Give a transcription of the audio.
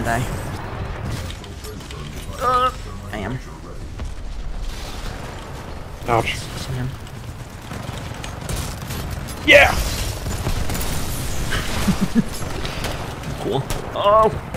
gonna die. I am. Ouch. Man. Yeah! Cool. Oh!